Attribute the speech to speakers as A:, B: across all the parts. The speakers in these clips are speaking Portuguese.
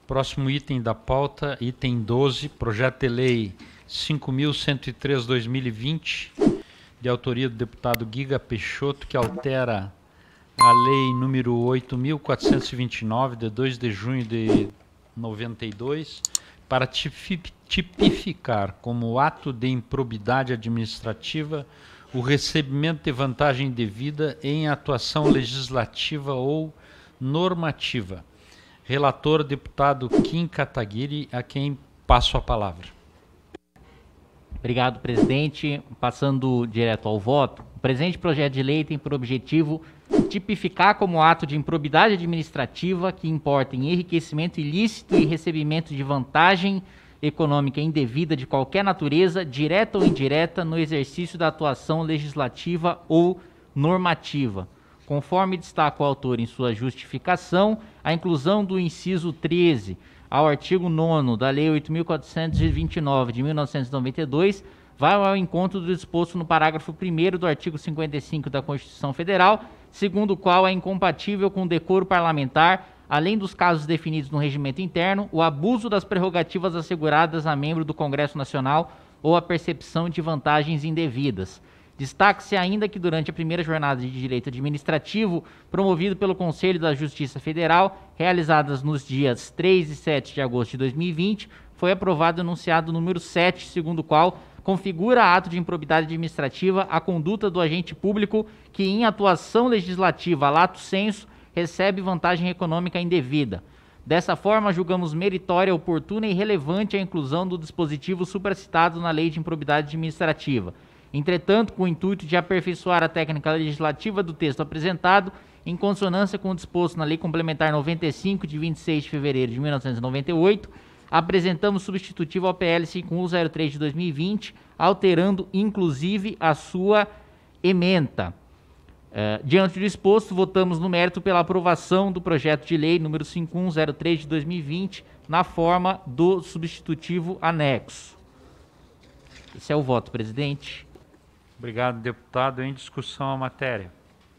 A: Próximo item da pauta, item 12, projeto de lei 5.103/2020, de autoria do deputado Guiga Peixoto, que altera a lei número 8.429, de 2 de junho de 92, para tipificar como ato de improbidade administrativa o recebimento de vantagem indevida em atuação legislativa ou normativa. Relator, deputado Kim Kataguiri, a quem passo a palavra.
B: Obrigado, presidente. Passando direto ao voto, o presente projeto de lei tem por objetivo tipificar como ato de improbidade administrativa que importa em enriquecimento ilícito e recebimento de vantagem econômica indevida de qualquer natureza, direta ou indireta, no exercício da atuação legislativa ou normativa. Conforme destaca o autor em sua justificação, a inclusão do inciso 13 ao artigo 9º da Lei 8.429 de 1992 vai ao encontro do disposto no parágrafo 1º do artigo 55 da Constituição Federal, segundo o qual é incompatível com o decoro parlamentar, além dos casos definidos no regimento interno, o abuso das prerrogativas asseguradas a membro do Congresso Nacional ou a percepção de vantagens indevidas. Destaque-se ainda que durante a primeira jornada de direito administrativo, promovido pelo Conselho da Justiça Federal, realizadas nos dias 3 e 7 de agosto de 2020, foi aprovado o enunciado número 7, segundo o qual configura ato de improbidade administrativa a conduta do agente público que, em atuação legislativa lato sensu, recebe vantagem econômica indevida. Dessa forma, julgamos meritória, oportuna e relevante a inclusão do dispositivo supracitado na Lei de Improbidade Administrativa. Entretanto, com o intuito de aperfeiçoar a técnica legislativa do texto apresentado, em consonância com o disposto na Lei Complementar 95, de 26 de fevereiro de 1998, apresentamos substitutivo ao PL 5103 de 2020, alterando inclusive a sua ementa. Diante do exposto, votamos no mérito pela aprovação do projeto de lei número 5103 de 2020, na forma do substitutivo anexo. Esse é o voto, presidente.
A: Obrigado, deputado. Em discussão a matéria.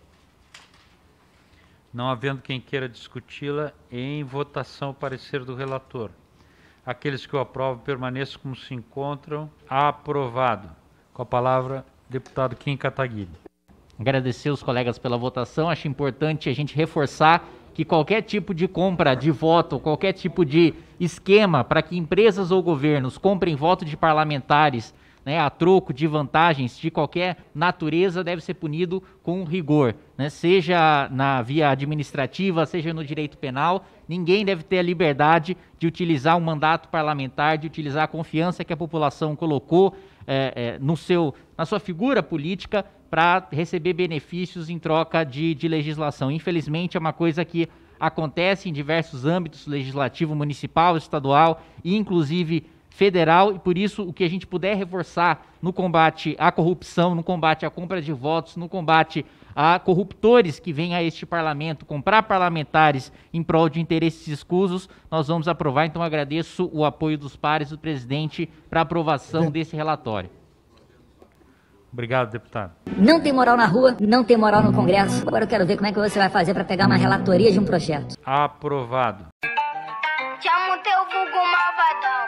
A: Não havendo quem queira discuti-la, em votação o parecer do relator. Aqueles que o aprovam permaneçam como se encontram. Aprovado. Com a palavra, deputado Kim Kataguiri.
B: Agradecer os colegas pela votação. Acho importante a gente reforçar que qualquer tipo de compra de voto, qualquer tipo de esquema para que empresas ou governos comprem voto de parlamentares, né, a troco de vantagens de qualquer natureza, deve ser punido com rigor, né? Seja na via administrativa, seja no direito penal. Ninguém deve ter a liberdade de utilizar um mandato parlamentar, de utilizar a confiança que a população colocou na sua figura política para receber benefícios em troca de legislação. Infelizmente, é uma coisa que acontece em diversos âmbitos, legislativo, municipal, estadual e inclusive federal, e por isso o que a gente puder reforçar no combate à corrupção, no combate à compra de votos, no combate a corruptores que vêm a este parlamento comprar parlamentares em prol de interesses escusos, nós vamos aprovar. Então agradeço o apoio dos pares do presidente para a aprovação desse relatório.
A: Obrigado, deputado.
C: Não tem moral na rua, não tem moral no Congresso. Agora eu quero ver como é que você vai fazer para pegar uma relatoria de um projeto.
A: Aprovado.
D: Chama o teu vulgo malvadão.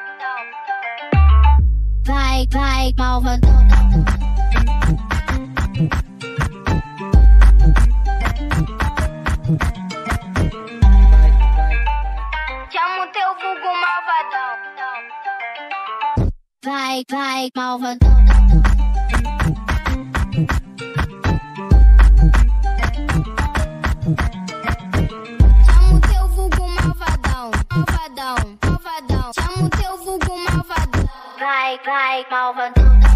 D: Vai, malvadão. Chama o teu vulgo malvadão. Vai, malvadão. Chama o teu vulgo malvadão. Chama o teu vulgo malvadão. Vai, malvadão.